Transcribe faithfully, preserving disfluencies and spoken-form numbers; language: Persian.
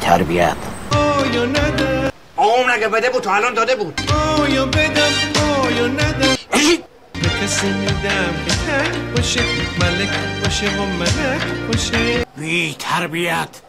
تربیت. آیا ندم آقا نگه بده بود، تو الان داده بود. آیا بدم آیا ندم به کسی میدم که تک باشه، ملک باشه و ملک باشه. بی تربیت.